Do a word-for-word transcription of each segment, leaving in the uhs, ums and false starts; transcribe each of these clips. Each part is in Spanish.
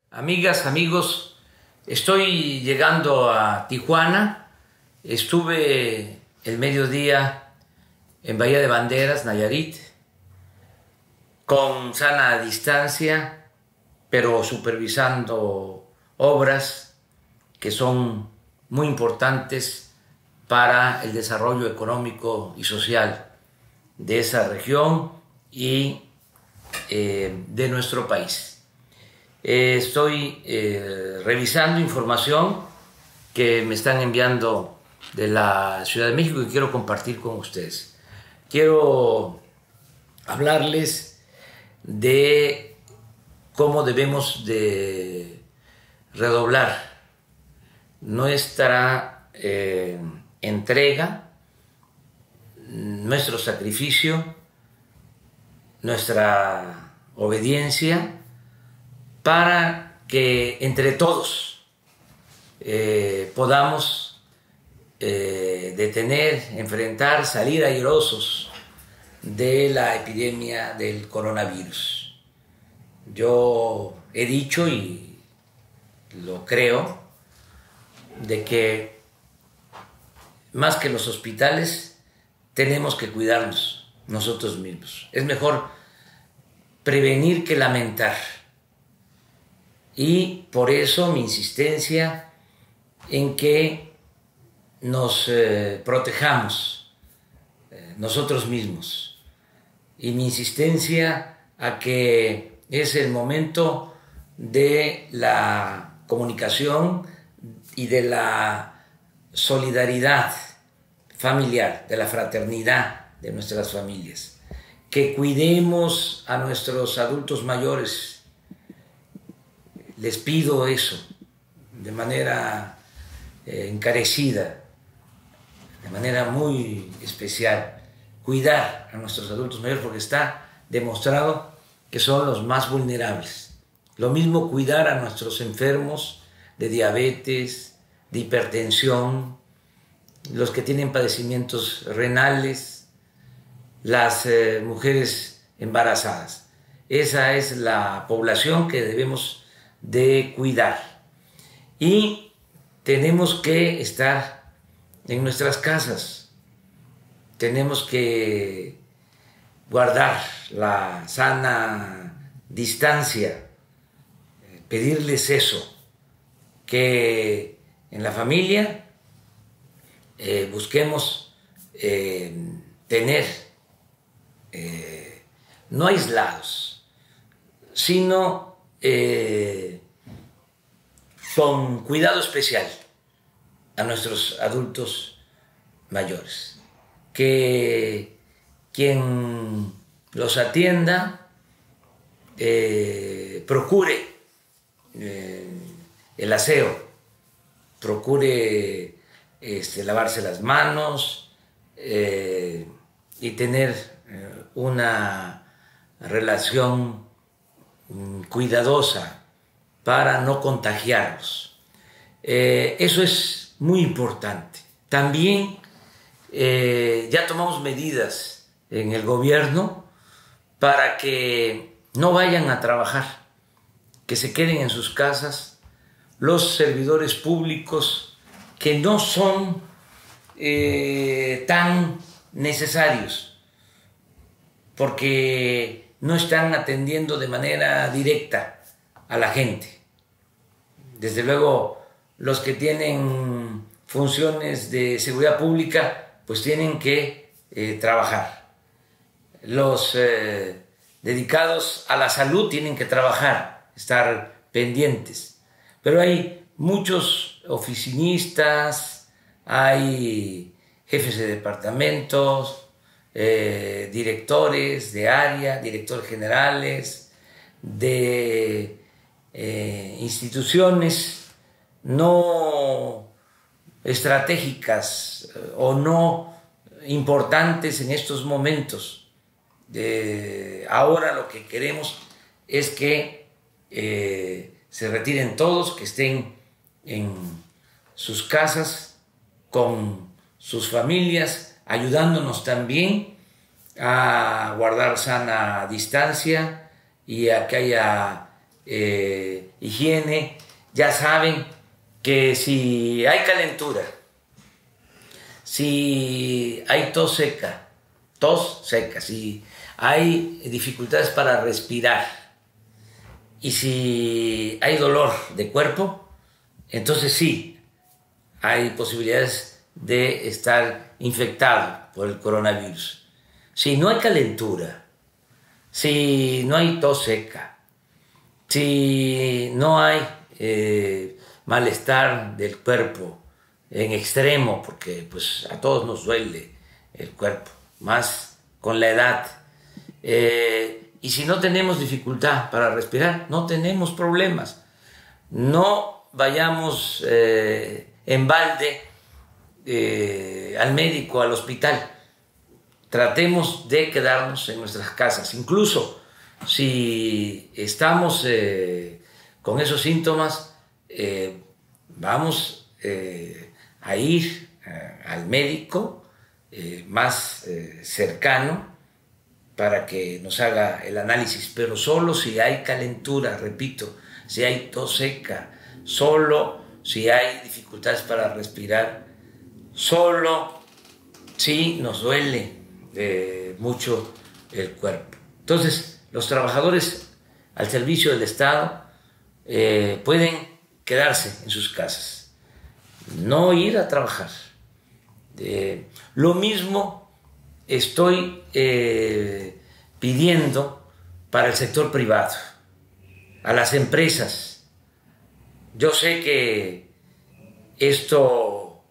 Amigas, amigos, estoy llegando a Tijuana. Estuve el mediodía en Bahía de Banderas, Nayarit, con sana distancia, pero supervisando obras que son muy importantes para el desarrollo económico y social de esa región y eh, de nuestro país. Eh, estoy eh, revisando información que me están enviando de la Ciudad de México y quiero compartir con ustedes. Quiero hablarles de cómo debemos de redoblar nuestra eh, entrega, nuestro sacrificio, nuestra obediencia, para que entre todos eh, podamos eh, detener, enfrentar, salir airosos de la epidemia del coronavirus. Yo he dicho y lo creo, de que más que los hospitales tenemos que cuidarnos nosotros mismos. Es mejor prevenir que lamentar. Y por eso mi insistencia en que nos eh, protejamos eh, nosotros mismos. Y mi insistencia a que es el momento de la comunicación y de la solidaridad familiar, de la fraternidad de nuestras familias. Que cuidemos a nuestros adultos mayores. Les pido eso de manera eh, encarecida, de manera muy especial. Cuidar a nuestros adultos mayores porque está demostrado que son los más vulnerables. Lo mismo cuidar a nuestros enfermos de diabetes, de hipertensión, los que tienen padecimientos renales, las eh, mujeres embarazadas. Esa es la población que debemos de cuidar. Y tenemos que estar en nuestras casas. Tenemos que guardar la sana distancia, pedirles eso, que en la familia eh, busquemos eh, tener, eh, no aislados, sino eh, con cuidado especial a nuestros adultos mayores. Que quien los atienda eh, procure eh, el aseo, procure este, lavarse las manos eh, y tener eh, una relación mm, cuidadosa para no contagiarlos. Eh, eso es muy importante. También eh, ya tomamos medidas en el gobierno para que no vayan a trabajar, que se queden en sus casas los servidores públicos que no son eh, tan necesarios, porque no están atendiendo de manera directa a la gente. Desde luego, los que tienen funciones de seguridad pública, pues tienen que eh, trabajar. Los eh, dedicados a la salud tienen que trabajar, estar pendientes. Pero hay muchos oficinistas, hay jefes de departamentos, eh, directores de área, directores generales, de eh, instituciones no estratégicas eh, o no importantes en estos momentos. Eh, ahora lo que queremos es que eh, se retiren todos, que estén en sus casas con sus familias, ayudándonos también a guardar sana distancia y a que haya eh, higiene. Ya saben que si hay calentura, si hay tos seca, tos seca, si hay dificultades para respirar y si hay dolor de cuerpo, entonces sí, hay posibilidades de estar infectado por el coronavirus. Si no hay calentura, si no hay tos seca, si no hay eh, malestar del cuerpo en extremo, porque pues a todos nos duele el cuerpo, más con la edad, eh, y si no tenemos dificultad para respirar, no tenemos problemas. No vayamos eh, en balde eh, al médico, al hospital. Tratemos de quedarnos en nuestras casas. Incluso si estamos eh, con esos síntomas, eh, vamos eh, a ir eh, al médico eh, más eh, cercano para que nos haga el análisis, pero solo si hay calentura, repito, si hay tos seca, solo si hay dificultades para respirar, solo si nos duele eh, mucho el cuerpo. Entonces, los trabajadores al servicio del Estado eh, pueden quedarse en sus casas, no ir a trabajar. Eh, lo mismo estoy eh, pidiendo para el sector privado, a las empresas. Yo sé que esto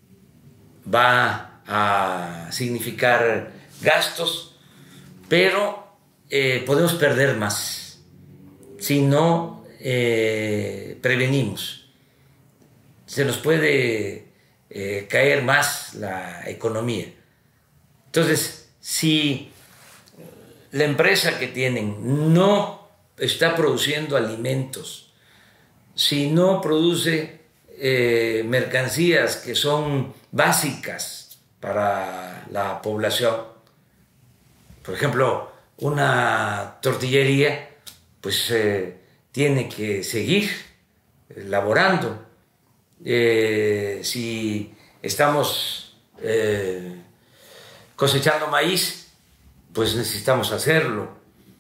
va a significar gastos, pero eh, podemos perder más si no eh, prevenimos. Se nos puede eh, caer más la economía. Entonces, si la empresa que tienen no está produciendo alimentos, si no produce eh, mercancías que son básicas para la población, por ejemplo, una tortillería, pues eh, tiene que seguir laborando. Eh, si estamos eh, cosechando maíz, pues necesitamos hacerlo.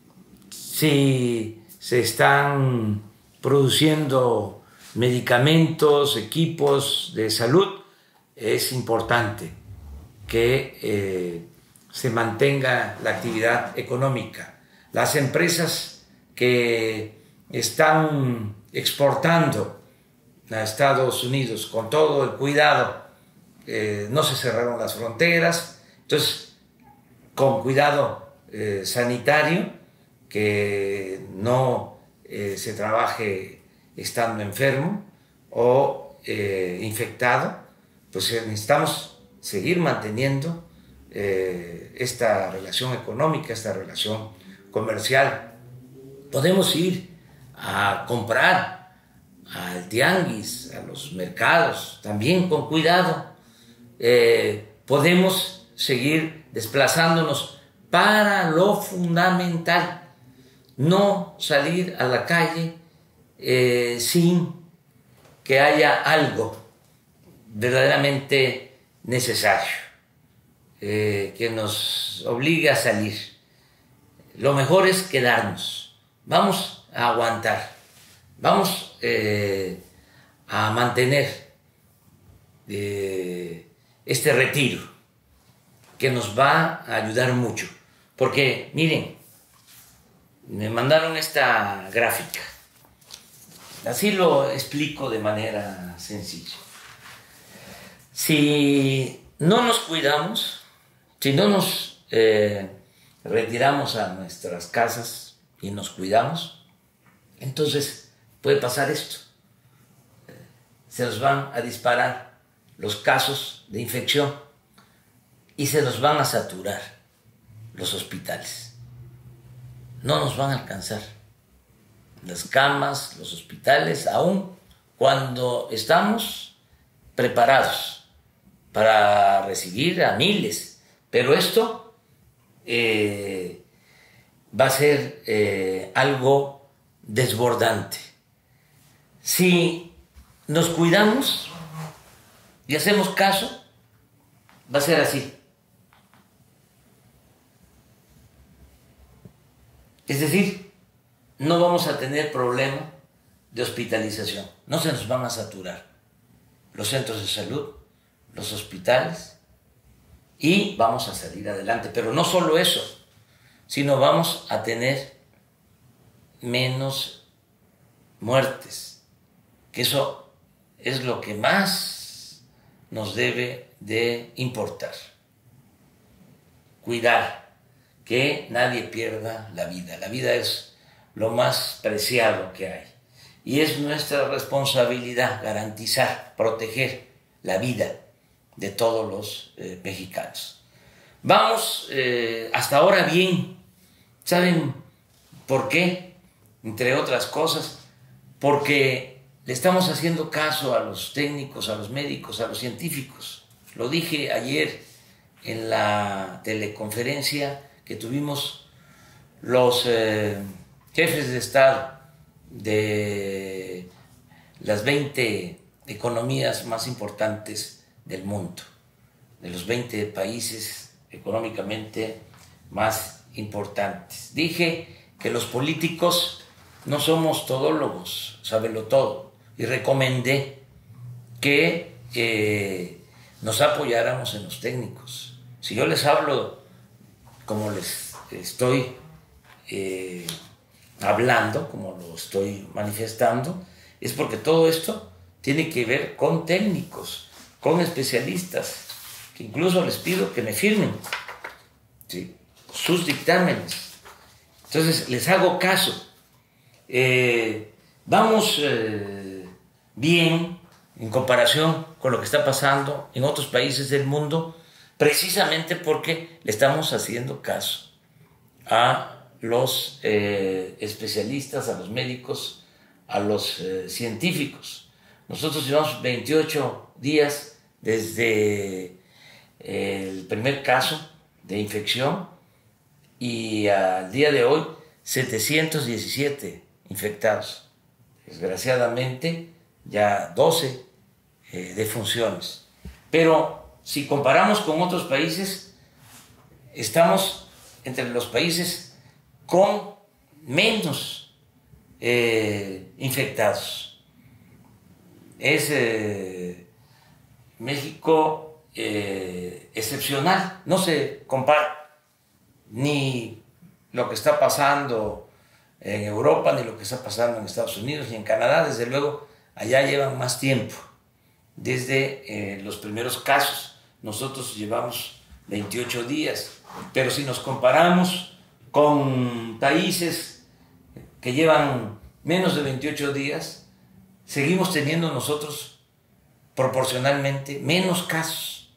Si se están produciendo medicamentos, equipos de salud, es importante que eh, se mantenga la actividad económica. Las empresas que están exportando a Estados Unidos con todo el cuidado, eh, no se cerraron las fronteras, entonces con cuidado eh, sanitario, que no eh, se trabaje estando enfermo o eh, infectado, pues necesitamos seguir manteniendo eh, esta relación económica, esta relación comercial. Podemos ir a comprar al tianguis, a los mercados, también con cuidado. Eh, podemos seguir desplazándonos para lo fundamental, no salir a la calle eh, sin que haya algo verdaderamente necesario, eh, que nos obligue a salir. Lo mejor es quedarnos, vamos a aguantar, vamos eh, a mantener eh, este retiro que nos va a ayudar mucho, porque miren, me mandaron esta gráfica, así lo explico de manera sencilla. Si no nos cuidamos, si no nos eh, retiramos a nuestras casas y nos cuidamos, entonces puede pasar esto. Se nos van a disparar los casos de infección y se nos van a saturar los hospitales. No nos van a alcanzar las camas, los hospitales, aun cuando estamos preparados para recibir a miles. Pero esto eh, va a ser eh, algo desbordante. Si nos cuidamos y hacemos caso, va a ser así. Es decir, no vamos a tener problema de hospitalización, no se nos van a saturar los centros de salud, los hospitales, y vamos a salir adelante. Pero no solo eso, sino vamos a tener menos muertes, que eso es lo que más nos debe de importar. Cuidar que nadie pierda la vida. La vida es lo más preciado que hay. Y es nuestra responsabilidad garantizar, proteger la vida de todos los eh, mexicanos. Vamos eh, hasta ahora bien. ¿Saben por qué? Entre otras cosas, porque le estamos haciendo caso a los técnicos, a los médicos, a los científicos. Lo dije ayer en la teleconferencia que tuvimos los eh, jefes de Estado de las veinte economías más importantes del mundo, de los veinte países económicamente más importantes. Dije que los políticos no somos todólogos, sábelo todo, y recomendé que eh, nos apoyáramos en los técnicos. Si yo les hablo como les estoy eh, hablando, como lo estoy manifestando, es porque todo esto tiene que ver con técnicos, con especialistas, que incluso les pido que me firmen, ¿sí?, sus dictámenes. Entonces les hago caso. Eh, vamos eh, bien en comparación con lo que está pasando en otros países del mundo, precisamente porque le estamos haciendo caso a los eh, especialistas, a los médicos, a los eh, científicos. Nosotros llevamos veintiocho días desde el primer caso de infección y al día de hoy setecientos diecisiete infectados. Desgraciadamente ya doce eh, defunciones. Pero si comparamos con otros países, estamos entre los países con menos eh, infectados. Es eh, México eh, excepcional, no se compara ni lo que está pasando en Europa, ni lo que está pasando en Estados Unidos, ni en Canadá. Desde luego, allá llevan más tiempo, desde eh, los primeros casos. Nosotros llevamos veintiocho días, pero si nos comparamos con países que llevan menos de veintiocho días, seguimos teniendo nosotros proporcionalmente menos casos.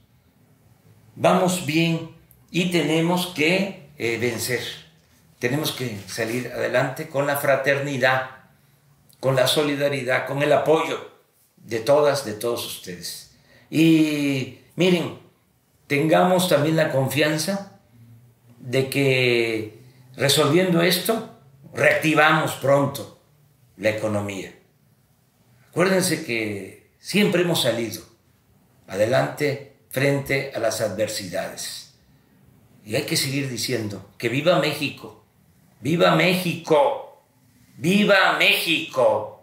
Vamos bien y tenemos que eh, vencer, tenemos que salir adelante con la fraternidad, con la solidaridad, con el apoyo de todas, de todos ustedes. Y miren, tengamos también la confianza de que resolviendo esto, reactivamos pronto la economía. Acuérdense que siempre hemos salido adelante frente a las adversidades. Y hay que seguir diciendo que viva México, viva México, viva México.